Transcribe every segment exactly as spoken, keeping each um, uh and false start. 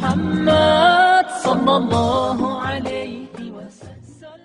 محمد صلی اللہ علیہ وسلم۔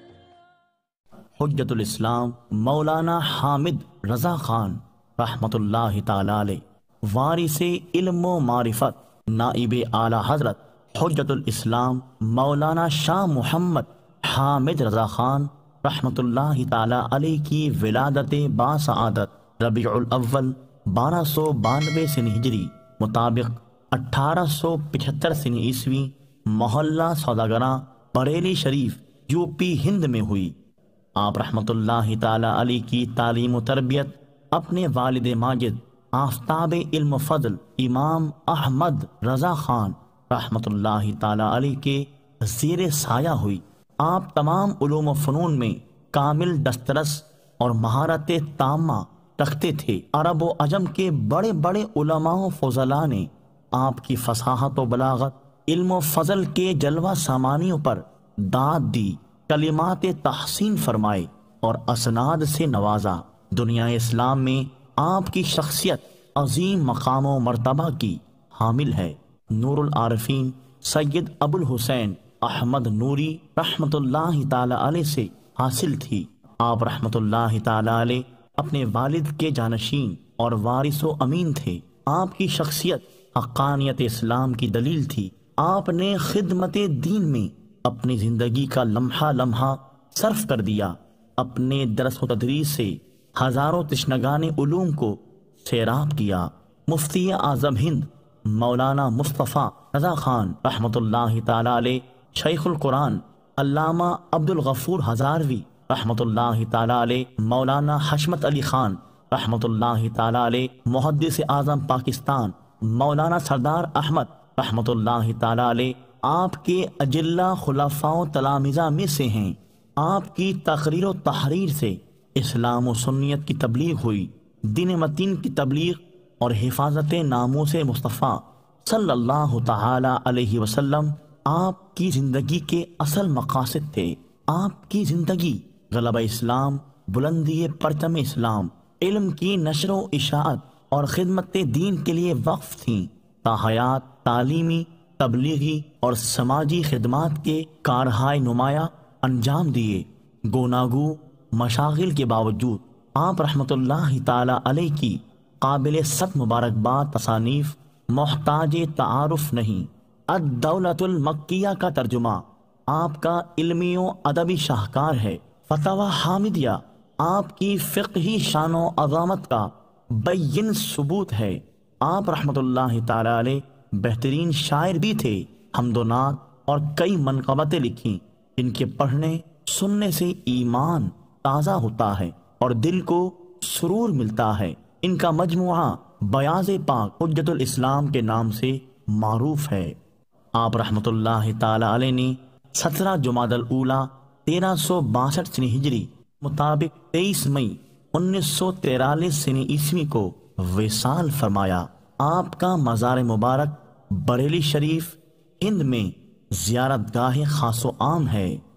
حجت الاسلام مولانا حامد رضا خان رحمۃ اللہ تعالی علیہ، وارث علم و معرفت، نائب اعلیٰ حضرت حجت الاسلام مولانا شاہ محمد حامد رضا خان رحمۃ اللہ تعالی علیہ کی ولادت باسعادت ربیع الاول بارہ سو بانوے سن ہجری مطابق اٹھارہ سو پچہتر سن عیسوی محلہ سوداگراں بریلی شریف یو پی ہند میں ہوئی۔ آپ رحمۃ اللہ تعالی علیہ کی تعلیم و تربیت اپنے والد ماجد آفتاب علم و فضل امام احمد رضا خان رحمۃ اللہ تعالی علیہ کے زیر سایہ ہوئی۔ آپ تمام علوم و فنون میں کامل دسترس اور مہارت تامہ رکھتے تھے۔ عرب و عجم کے بڑے بڑے علماء و فضلاء نے آپ کی فصاحت و بلاغت، علم و فضل کے جلوہ سامانیوں پر داد دی، کلمات تحسین فرمائے اور اسناد سے نوازا۔ دنیا اسلام میں آپ کی شخصیت عظیم مقام و مرتبہ کی حامل ہے۔ نور العارفین سید ابو الحسین احمد نوری رحمۃ اللہ تعالی علیہ سے حاصل تھی۔ آپ رحمۃ اللہ تعالی علیہ اپنے والد کے جانشین اور وارث و امین تھے۔ آپ کی شخصیت حقانیت اسلام کی دلیل تھی۔ آپ نے خدمت دین میں اپنی زندگی کا لمحہ لمحہ صرف کر دیا۔ اپنے درس و تدریس سے ہزاروں تشنگان علوم کو سیراب کیا۔ مفتی اعظم ہند مولانا مصطفیٰ رضا خان رحمۃ اللہ تعالی علیہ، شیخ القرآن علامہ عبد الغفور ہزاروی رحمۃ اللہ تعالی علیہ، مولانا حشمت علی خان رحمۃ اللہ تعالی علیہ، محدث اعظم پاکستان مولانا سردار احمد رحمۃ اللہ تعالی علیہ آپ کے اجلہ خلفاء و تلامذہ میں سے ہیں۔ آپ کی تقریر و تحریر سے اسلام و سنیت کی تبلیغ ہوئی۔ دین متین کی تبلیغ اور حفاظت ناموس مصطفیٰ صلی اللہ تعالی علیہ وسلم آپ کی زندگی کے اصل مقاصد تھے۔ آپ کی زندگی غلبہ اسلام، بلندی پرچم اسلام، علم کی نشر و اشاعت اور خدمت دین کے لیے وقف تھیں۔ تاحیات تعلیمی، تبلیغی اور سماجی خدمات کے کارہائے نمایاں انجام دیے۔ گوناگو مشاغل کے باوجود آپ رحمۃ اللہ تعالی علیہ کی قابل صد مبارکباد تصانیف محتاج تعارف نہیں۔ الدولۃ المکیہ کا ترجمہ آپ کا علمی و ادبی شاہکار ہے۔ فتاوی حامدیہ آپ کی فقہی شان و عظمت کا بین ثبوت ہے۔ آپ رحمۃ اللہ تعالی علیہ بہترین شاعر بھی تھے۔ حمد و نعت اور کئی منقبتیں لکھیں جن کے پڑھنے سننے سے ایمان تازہ ہوتا ہے اور دل کو سرور ملتا ہے۔ ان کا مجموعہ بیاض پاک حجت الاسلام کے نام سے معروف ہے۔ آپ رحمۃ اللہ تعالی علیہ نے سترہ جمادی الاولیٰ تیرہ سو باسٹھ سن ہجری مطابق تیئیس مئی انیس سو تیرالیس سن عیسوی کو وصال فرمایا۔ آپ کا مزار مبارک بریلی شریف ہند میں زیارت گاہ خاص و عام ہے۔